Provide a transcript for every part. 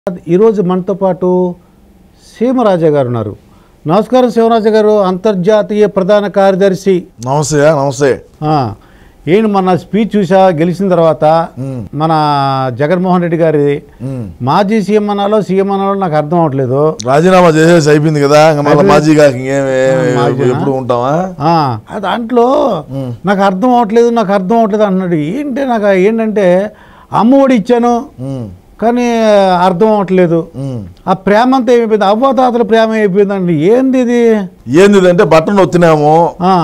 ఈరోజు మనతో పాటు సీమరాజా గారు ఉన్నారు. నమస్కారం సీమరాజా గారు, అంతర్జాతీయ ప్రధాన కార్యదర్శి. నమస్తే. నమస్తే. ఏంటి మన స్పీచ్ చూసా గెలిచిన తర్వాత మన జగన్మోహన్ రెడ్డి గారి మాజీ సీఎం అనాలో సీఎం అనాలో నాకు అర్థం అవట్లేదు. రాజీనామా చేసేసి అయిపోయింది కదా, మళ్ళీ మాజీ కాకి ఎప్పుడు ఉంటావా? దాంట్లో నాకు అర్థం అవట్లేదు అన్నాడు. ఏంటంటే అమ్మఒడి ఇచ్చాను కానీ అర్థం అవ్వట్లేదు. ఆ ప్రేమ అంతా ఏమైపోయింది, అవ్వతాతల ప్రేమ అయిపోయిందండి. ఏంది అంటే బటన్ ఒత్తినాము,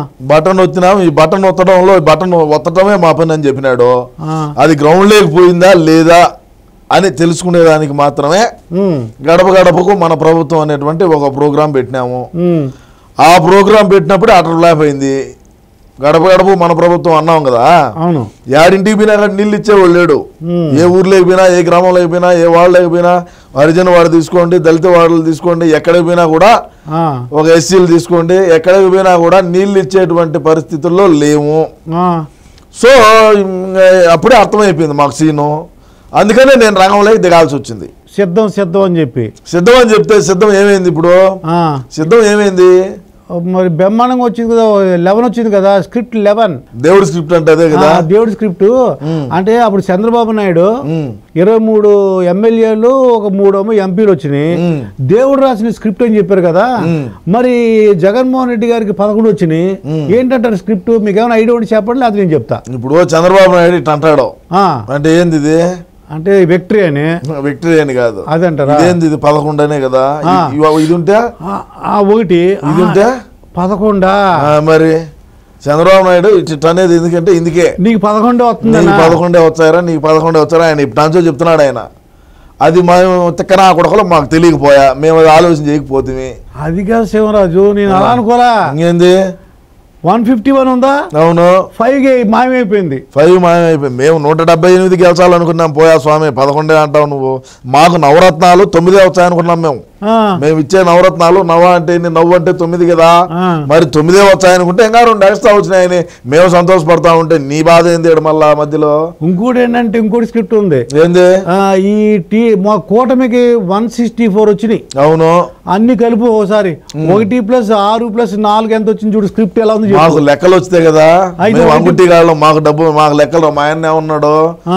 ఈ బటన్ ఒత్తడంలో బటన్ ఒత్తడమే మా పని అని చెప్పినాడు. అది గ్రౌండ్ లేకపోయిందా లేదా అని తెలుసుకునేదానికి మాత్రమే గడప గడపకు మన ప్రభుత్వం అనేటువంటి ఒక ప్రోగ్రాం పెట్టినాము. ఆ ప్రోగ్రాం పెట్టినప్పుడు అటర్ ఫ్లాప్ అయింది. గడప గడప మన ప్రభుత్వం అన్నాం కదా, అవును. యాడింటికి పోయినా అక్కడ నీళ్ళు ఇచ్చేవాళ్ళు లేడు. ఏ ఊర్లోకి పోయినా, ఏ గ్రామంలోకి పోయినా, ఏ వాళ్ళకి పోయినా, హరిజన వాడు తీసుకోండి, దళిత వాడలు తీసుకోండి, ఎక్కడికి పోయినా కూడా, ఒక ఎస్సీలు తీసుకోండి, ఎక్కడికి పోయినా కూడా నీళ్ళు ఇచ్చేటువంటి పరిస్థితుల్లో లేవు. సో అప్పుడే అర్థమైపోయింది మాకు సీను. అందుకనే నేను రంగంలోకి దిగాల్సి వచ్చింది. సిద్ధం అని చెప్తే సిద్ధం ఏమైంది? ఇప్పుడు సిద్ధం ఏమైంది? మరి బ్రహ్మాండంగా వచ్చింది కదా, 11 వచ్చింది కదా, స్క్రిప్ట్ 11. దేవుడి స్క్రిప్ట్ అంటే అదే కదా, దేవుడి స్క్రిప్ట్. అంటే అప్పుడు చంద్రబాబు నాయుడు 23 ఎమ్మెల్యేలు, ఒక 3 ఎంపీలు వచ్చినాయి. దేవుడు రాసిన స్క్రిప్ట్ అని చెప్పారు కదా. మరి జగన్మోహన్ రెడ్డి గారికి 11 వచ్చినాయి. ఏంటంటారు స్క్రిప్ట్? మీకు ఏమైనా ఐడియా ఉంటే చెప్పండి, అది నేను చెప్తా. ఇప్పుడు చంద్రబాబు నాయుడు ఇట్లా అంటాడు అంటే ఏంది ఇది? అంటే విక్టరీ అని కాదు, అదంటారా? ఏంది ఇది? 11 అనే కదా. ఇది ఉంటే 1, ఇది ఉంటే 11. మరి చంద్రబాబు నాయుడు ఇట్లా అనేది ఎందుకంటే ఇందుకే నీకు 11 వస్తుంది, 11 వచ్చారా, నీకు 11 వచ్చారా ఆయన ఇప్పుడు చెప్తున్నాడు ఆయన. అది మేము తిక్కనా కొడకలో మాకు తెలియకపోయా, మేము అది ఆలోచన చేయకపోతే. అది కాదు శివరాజు, నేను అలా అనుకోరా. ఇంకేంది 151 ఉందా? అవును, 5 మాయమైపోయింది. 5 మాయమైపోయింది. మేము 178 గెలిచాలనుకున్నాం, పోయా స్వామి 11 అంటావు నువ్వు. మాకు నవరత్నాలు 9 వచ్చాయనుకున్నాం మేము ఇచ్చే నవరత్నాలు. అంటే నవ్వు అంటే 9 కదా, మరి 9 వచ్చాయనుకుంటే ఇంకా 2 ఎక్స్ట్రా వచ్చినాయని మేము సంతోషపడతా ఉంటే నీ బాధ ఏంది? మళ్ళా మధ్యలో ఇంకోటి ఏంటంటే ఇంకోటి స్క్రిప్ట్ ఉంది. ఏంది? ఈ మా కూటమికి 164 వచ్చినాయి. అవును, అన్ని కలిపి ఒకసారి 1 + 6 + 4 ఎంత వచ్చింది చూడు. స్క్రిప్ట్ ఎలా ఉంది? మాకు లెక్కలు వస్తాయి కదా, అంగుట్టి గాళ్ళు మాకు డబ్బు, మాకు లెక్కలు. మా ఆయన ఏమన్నాడు,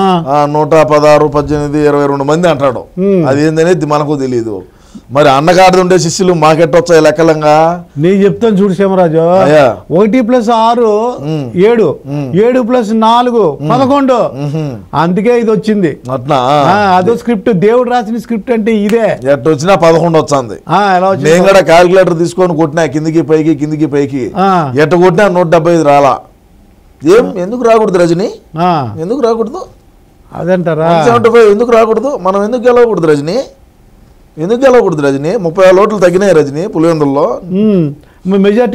116, 18, 22 మంది అంటాడు. అది ఏందనేది మనకు తెలియదు. మరి అన్నగాడిది ఉండే శిష్యులు మాకెట్టొచ్చాయి లెక్కలంగా? నేను చెప్తాను చూడు శివరాజు. 1 + 6 7, 7 + 4 11. అందుకే ఇది వచ్చింది. అట్లా అదో స్క్రిప్ట్, దేవుడు రాసిన స్క్రిప్ట్ అంటే ఇదే. ఎట్ట వచ్చినా 11 వచ్చింది. నేను కూడా క్యాల్కులేటర్ తీసుకొని కొట్టినా, కిందికి పైకి ఎట్ట కొట్టినా 175 రాలా. ఎందుకు రాకూడదు రజని? ఎందుకు రాకూడదు? అదంటారా? 175 ఎందుకు రాకూడదు? మనం ఎందుకు గెలవకూడదు రజని? 36 ఓట్లు తగ్గినాయి రజని పులివెందుల్లో. మెజార్టీ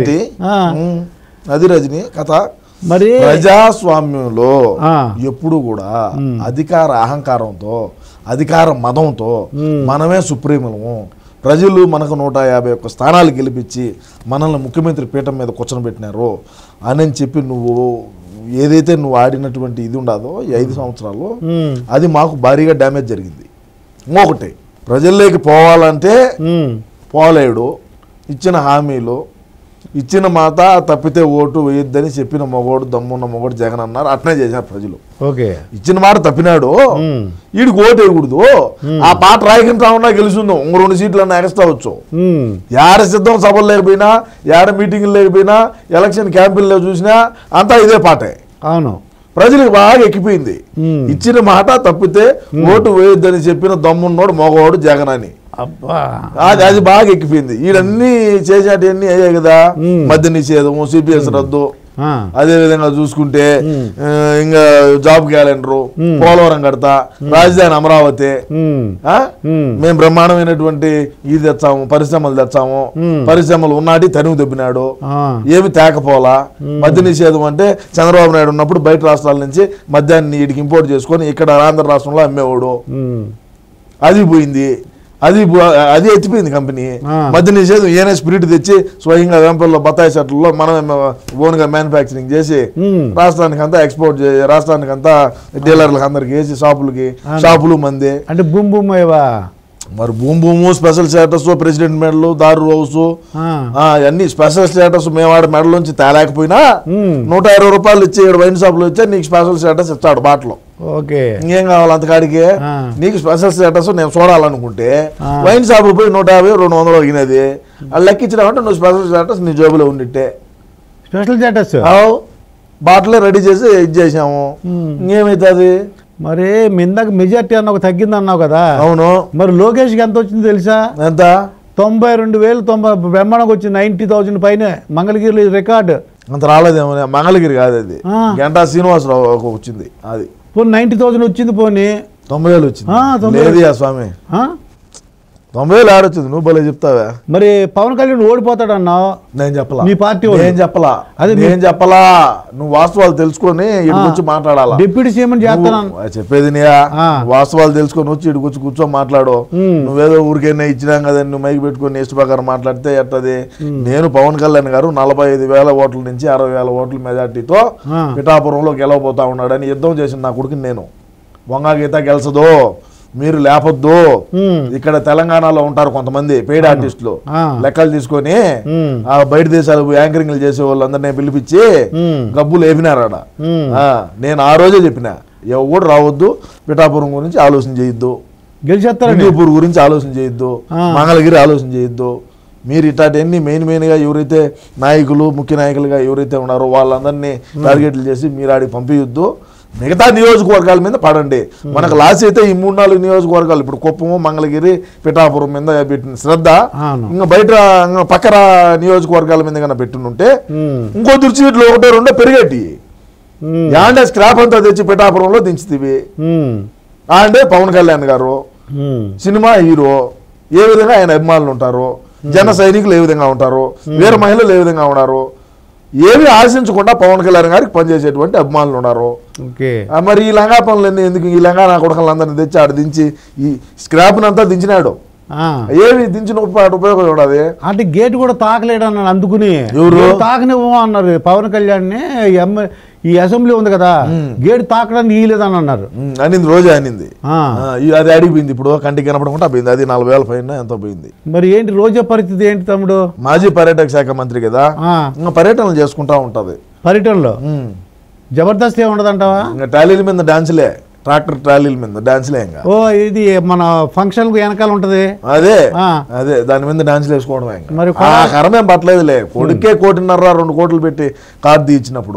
అది రజని కథ. మరి ప్రజాస్వామ్యంలో ఎప్పుడు కూడా అధికార అహంకారంతో, అధికార మదంతో మనమే సుప్రీములము. ప్రజలు మనకు 151 స్థానాలు గెలిపించి మనల్ని ముఖ్యమంత్రి పీఠం మీద కూర్చొని అని చెప్పి నువ్వు ఏదైతే నువ్వు ఆడినటువంటి ఇది ఉండదో ఈ 5 సంవత్సరాలు, అది మాకు భారీగా డ్యామేజ్ జరిగింది. ఇంకొకటి, ప్రజల్లోకి పోవాలంటే పోలేడు. ఇచ్చిన హామీలు, ఇచ్చిన మాట తప్పితే ఓటు వేయొద్దని చెప్పిన మొగోడు, దమ్మున్న మొగోడు జగన్ అన్నారు. అట్నే చేశారు ప్రజలు. ఇచ్చిన మాట తప్పినాడు, వీడికి ఓటు వేయకూడదు. ఆ పాట రాయకుండా ఉన్నా గెలుచుందాం, 2 సీట్లు అన్నా ఎక్స్ట్రా వచ్చు. యాడ సిద్ధం సభలు లేకపోయినా, యాడ మీటింగ్లు లేకపోయినా, ఎలక్షన్ క్యాంపెయిన్లో చూసినా అంతా ఇదే పాటే. అవును, ప్రజలకు బాగా ఎక్కిపోయింది. ఇచ్చిన మాట తప్పితే ఓటు వేయొద్దని చెప్పిన దమ్మున్నోడు మగవాడు జగన్ అని. అది బాగా ఎక్కిపోయింది. వీడన్నీ చేసేటన్నీ అయ్యాయి కదా, మద్య నిషేధము, సిపిఎస్ రద్దు, అదే విధంగా చూసుకుంటే ఇంకా జాబ్ క్యాలెండరు, పోలవరం కడతా, రాజధాని అమరావతి, మేము బ్రహ్మాండమైనటువంటి ఇది తెచ్చాము, పరిశ్రమలు తెచ్చాము, పరిశ్రమలు ఉన్నాటి తనివి దొబ్బినాడు, ఏమి తేకపోలా. మద్య నిషేధం అంటే చంద్రబాబు నాయుడు ఉన్నప్పుడు బయట రాష్ట్రాల నుంచి మద్యాన్ని వీడికి ఇంపోర్ట్ చేసుకొని ఇక్కడ ఆంధ్ర రాష్ట్రంలో అమ్మేవాడు, అది పోయింది. అది ఎత్తిపోయింది కంపెనీ. మద్య నిషేధం ఏనే స్పిరిట్ తెచ్చి స్వయంగా వేంపల్లో బత్తాయి చెట్లలో మనం ఓన్గా మ్యానుఫ్యాక్చరింగ్ చేసి రాష్ట్రానికి అంతా ఎక్స్పోర్ట్ చేసి రాష్ట్రానికి అంతా డీలర్లకు అందరికి వేసి షాపులు మంది అంటే బూమ్ బూమ్ అయ్యవా. మరి భూము స్పెషల్ స్టేటస్ ప్రెసిడెంట్ మెడల్ దారు హౌస్ అన్ని స్పెషల్ స్టేటస్ మేము ఆడ మెడల్ నుంచి తేలేకపోయినా 120 రూపాయలు ఇచ్చి వైన్ షాప్ లో ఇచ్చా నీకు స్పెషల్ స్టేటస్ ఇస్తాడు బాటలో. ఇంకేం కావాలి అంతకాడికి నీకు స్పెషల్ స్టేటస్ నేను చూడాలనుకుంటే వైన్ షాప్ పోయి 150-200 అగినది అది లెక్కించినామంటే నువ్వు స్పెషల్ స్టేటస్ నీ జేబులో ఉండిట్టే స్పెషల్ స్టేటస్ బాటలే రెడీ చేసి ఇది చేసాము. ఇంకేమైతుంది మరి మిందాక మెజార్టీ అన్న తగ్గింది అన్నావు కదా. అవును. మరి లోకేష్కి ఎంత వచ్చింది తెలుసా? ఎంత? 92,000 బ్రహ్మాండంగా వచ్చింది. 90,000 పైన మంగళగిరి రికార్డు. అంత రాలేదేమో. మంగళగిరి కాదు అది, గంటా శ్రీనివాసరావు వచ్చింది. అది 90,000 వచ్చింది. పోనీ 90,000 వచ్చింది స్వామి. 90,000 ఆడొచ్చింది. నువ్వు భలే చెప్తావా. మరి పవన్ కళ్యాణ్ ఓడిపోతాడు అన్నావు. నేను చెప్పలా. మీ పార్టీ నేను చెప్పలా. అది నేను చెప్పలా. నువ్వు వాస్తవాలు తెలుసుకొని ఇక్కడికి వచ్చి మాట్లాడాలా. డిప్యూటీ సీఎం చేస్తాను చెప్పేది వాస్తవాలు తెలుసుకొని వచ్చి ఇక్కడికి వచ్చి కూర్చొని మాట్లాడు. నువ్వేదో ఊరికైనా ఇచ్చినాం కదా నువ్వు మైకి పెట్టుకొని ఇష్ట ప్రకారం మాట్లాడితే ఎట్టది. నేను పవన్ కళ్యాణ్ గారు 45,000 ఓట్ల నుంచి 60,000 ఓట్ల మెజార్టీతో పిఠాపురంలో గెలవబోతా ఉన్నాడని యుద్ధం చేసిన నా కొడుకుని నేను. వంగా గీత గెలిచదు, మీరు లేపొద్దు. ఇక్కడ తెలంగాణలో ఉంటారు కొంతమంది పెయిడ్ ఆర్టిస్టులు లెక్కలు తీసుకొని బయట దేశాలు యాంకరింగ్లు చేసే వాళ్ళందరినీ పిలిపించి గబ్బులు వేపినారాడ. నేను ఆ రోజే చెప్పిన ఎవరు రావద్దు, పిఠాపురం గురించి ఆలోచన చేయొద్దు, హిందూపూర్ గురించి ఆలోచన చేయొద్దు, మంగళగిరి ఆలోచన చేయొద్దు. మీరు ఇట్లాంటివన్నీ మెయిన్గా ఎవరైతే నాయకులు ముఖ్య నాయకులుగా ఎవరైతే ఉన్నారో వాళ్ళందరినీ టార్గెట్లు చేసి మీరు ఆడికి పంపించొద్దు. మిగతా నియోజకవర్గాల మీద పడండి. మనకు లాస్ అయితే ఈ 3-4 నియోజకవర్గాలు ఇప్పుడు కుప్పము మంగళగిరి పిఠాపురం మీద పెట్టిన శ్రద్ధ ఇంకా బయట పక్కన నియోజకవర్గాల మీద కన్నా పెట్టునుంటే ఇంకో దుర్చీట్లు 1-2 పెరిగేటి యాండే స్క్రాప్ అంతా తెచ్చి పిఠాపురంలో దించుతీవి. అంటే పవన్ కళ్యాణ్ గారు సినిమా హీరో, ఏ విధంగా ఆయన అభిమానులు ఉంటారు, జన సైనికులు ఏ విధంగా ఉంటారు, వీర మహిళలు ఏ విధంగా ఉన్నారు, ఏమి ఆశించకుండా పవన్ కళ్యాణ్ గారికి పనిచేసేటువంటి అభిమానులు ఉన్నారు. మరి ఈ లంగా పనులు ఎందుకు? ఈ లంగా నా కొడుకులందరినీ తెచ్చి ఆడ దించి ఈ స్క్రాప్ అంతా దించినాడు. ఏమి దించిన ఉపయోగం ఉండదు. అంటే గేట్ కూడా తాకలేడు అన్నాడు. అందుకుని తాకనివ్వ అన్నారు పవన్ కళ్యాణ్ ని. ఈ అసెంబ్లీ ఉంది కదా, గేట్ తాకడానికి ఇయ్యలేదని అన్నారు. అనింది రోజే అనింది. అది అడిగిపోయింది. ఇప్పుడు కంటికి కనపడకుండా పోయింది. అది 40,000 పైన ఎంతో పోయింది. మరి ఏంటి రోజా పరిస్థితి ఏంటి తమ్ముడు? మాజీ పర్యాటక శాఖ మంత్రి కదా, ఇంకా పర్యటనలు చేసుకుంటా ఉంటది. పర్యటనలో జబర్దస్త్ ఏమి ఉండదంటావా? ఇంకా టాలీల మీద డాన్సులే, ట్రాక్టర్ ట్రాలీల మీద డాన్సులే. ఇంకా ఇది మన ఫంక్షన్ వెనకాల ఉంటది. అదే దాని మీద డాన్సులు వేసుకోవడమే. మరి కరమేం పట్టలేదులే. కొడుకే 1.5-2 కోట్లు పెట్టి కారు తీయించినప్పుడు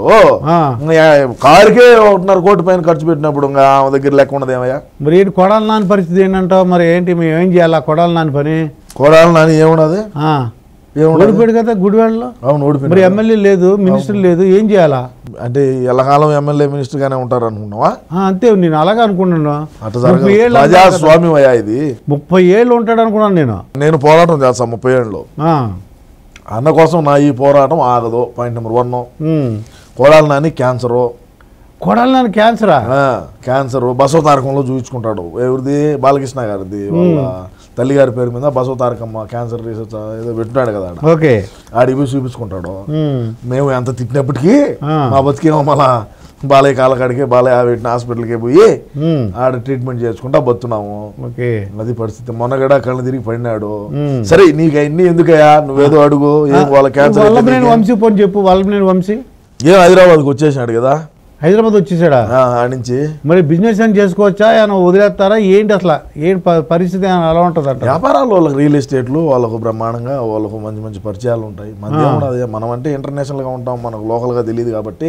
కారుకే 1.5 కోటి పైన ఖర్చు పెట్టినప్పుడు ఇంకా ఆమె దగ్గర లెక్క ఉండదు ఏమయ్యా. మరి ఏంటి కొడాలి నాని పరిస్థితి ఏంటంటావు? మరి ఏంటి మేము ఏం చేయాలా కొడాలి నాని పని? కొడాలి నాని ఏమున్నది, ఓడిపోయాడు కదా గుడివాడలో. అవును ఓడిపోయాడు. మరి ఎమ్మెల్యే లేదు, మినిస్టర్ లేదు, ఏం చేయాలా? అంటే ఎల్లకాలం ఎమ్మెల్యే మినిస్టర్ గానే ఉంటారు అనుకున్నావా? అంతే, నేను అలాగే అనుకున్నాను. ప్రజాస్వామ్యం అయ్యా ఇది. 30 ఏళ్ళు ఉంటాడు అనుకున్నాను నేను పోరాటం చేస్తాను 30 ఏళ్ళు. అన్న కోసం నా ఈ పోరాటం ఆగదు. Point number 1. Kodali Nani cancer. Kodali Nani క్యాన్సరా? క్యాన్సర్ బసవ తారకంలో చూపించుకుంటాడు. ఎవరిది? బాలకృష్ణ గారిది. వాళ్ళ తల్లిగారి పేరు మీద బసవ తారకమ్మ క్యాన్సర్ రీసెర్చ్ ఏదో పెట్టినాడు కదా, ఆడికి పోయి చూపించుకుంటాడు. మేము ఎంత తిట్టినప్పటికీ మా బతికేమో మళ్ళా బాలయ్య కాలకాడికి బాలయ్య పెట్టిన హాస్పిటల్కి పోయి ఆడ ట్రీట్మెంట్ చేసుకుంటా బతున్నాము. అది పరిస్థితి. మొన్నగడ కళ్ళు తిరిగి పడినాడు. సరే నీకు అన్ని ఎందుకయ్యా, నువ్వేదో అడుగు. ఏం వాళ్ళ క్యాన్సర్ వంశీ పోని చెప్పు. వల్లభనేని వంశీ ఏం హైదరాబాద్కి వచ్చేసినాడు కదా. హైదరాబాద్ వచ్చేసాడా? నుంచి మరి బిజినెస్ అని చేసుకోవచ్చా, ఏమైనా వదిలేస్తారా ఏంటి? అసలు ఏంటి పరిస్థితి ఎలా ఉంటుంది అంటే? వ్యాపారాలు వాళ్ళకి రియల్ ఎస్టేట్లు వాళ్ళకు బ్రహ్మాండంగా వాళ్ళకు మంచి మంచి పరిచయాలు ఉంటాయి. మధ్య మనం అంటే ఇంటర్నేషనల్ గా ఉంటాం, మనకు లోకల్ గా తెలియదు కాబట్టి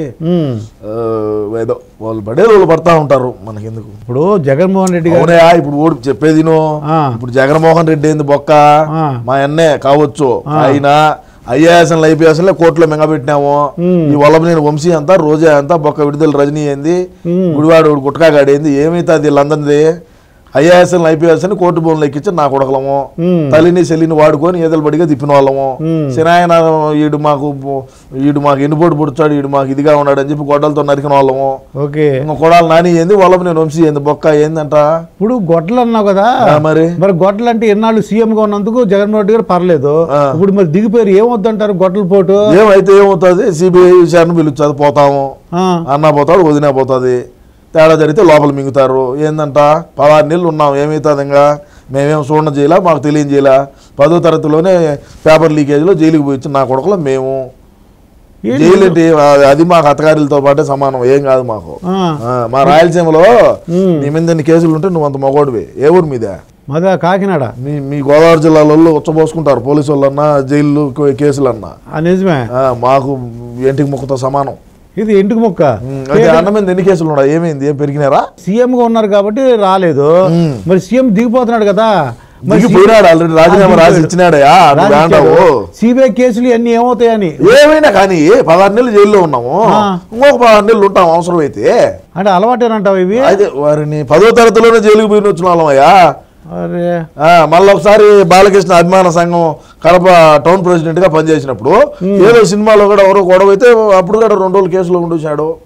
ఏదో వాళ్ళు పడేది వాళ్ళు పడతా ఉంటారు. మనకి ఎందుకు? ఇప్పుడు జగన్మోహన్ రెడ్డి గారు ఇప్పుడు ఓడి చెప్పేది ఇప్పుడు జగన్మోహన్ రెడ్డి ఏంది బొక్క మా అన్నే కావచ్చు. ఆయన ఐఏఎస్ఎల్ ఐపీఎస్ఎల్ కోర్టులో మింగబెట్టినాము. ఈ వల్లభనేని వంశీ అంతా రోజా అంతా బొక్క విడుదల రజనీ ఏంది, గుడివాడు గుట్కాగాడేంది, ఏమైతే అది వీళ్ళందరిది IAS IPS అని కోర్టు బోన్లు ఎక్కించి నా కొడకలము, తల్లిని చెల్లిని వాడుకొని ఏదలు బడిగా తిప్పిన వాళ్ళము. సినాయన ఈడు మాకు ఎన్నుపోటు పుడుచాడు, ఈడు మాకు ఇదిగా ఉన్నాడు అని చెప్పి గొడ్డలతో నరికిన వాళ్ళము. ఇంకా కొడాలి నాని ఏంది వాళ్ళము, నేను వంశీ ఏంది బొక్క ఏందంట. ఇప్పుడు గొడ్డలు అన్నావు కదా, మరి గొడ్డలు అంటే ఎన్నాళ్ళు సీఎం గా ఉన్నందుకు జగన్మోహన్ రెడ్డి గారు పర్లేదు. ఇప్పుడు మరి దిగిపోయారు, ఏమవుతుంటారు గొడ్డల పోటు? ఏమైతే ఏమవుతుంది, సిబిఐ విచారణ పిలుస్తుంది, పోతాము అన్నా పోతాడు, వదినా పోతుంది. తేడా జరిగితే లోపల మింగుతారు. ఏందంట 16 నెలలు ఉన్నాం, ఏమవుతుంది ఇంకా మేమేం చూడడం చేయాల, మాకు తెలియజేయాల. 10వ తరగతిలోనే పేపర్ లీకేజ్లో జైలుకి పోయి నా కొడుకులో మేము జైలు ఏంటి, అది మాకు అత్తగారిలతో పాటే సమానం, ఏం కాదు మాకు. మా రాయలసీమలో నీ మీద ఎన్ని కేసులు ఉంటే నువ్వు అంత మగోడివి. ఏ ఊరు మీద? మాదా కాకినాడ. మీ గోదావరి జిల్లాలో ఉచ్చబోసుకుంటారు పోలీసు వాళ్ళన్నా, జైలు కేసులు అన్నా. నిజమే, మాకు ఇంటికి ముక్కతో సమానం. ఇది ఇంటికి ముక్క. అన్న మీద ఎన్ని కేసులు ఉన్నాయి, ఏమైంది, ఏం పెరిగినారా? సీఎం గా ఉన్నారు కాబట్టి రాలేదు. మరి సీఎం దిగిపోతున్నాడు కదా, పోయినాడు ఆల్రెడీ, రాజీనామా రాసి ఇచ్చినాడయా. సిబిఐ కేసులు అన్ని ఏమవుతాయని. ఏమైనా కానీ 16 నెలలు జైల్లో ఉన్నాము, ఇంకొక 16 నెలలు ఉంటాం అవసరం అయితే. అంటే అలవాటేనంటావు ఇవి? అయితే వారిని 10వ తరగతిలోనే జైలుకి పోయిన వచ్చిన వాళ్ళమయ్యా. మళ్ళీ ఒకసారి బాలకృష్ణ అభిమాన సంఘం కడప టౌన్ ప్రెసిడెంట్ గా పనిచేసినప్పుడు ఏదో సినిమాలో కూడా ఎవరో గొడవ అయితే అప్పుడు కూడా 2 రోజులు కేసులో ఉండొచ్చాడు.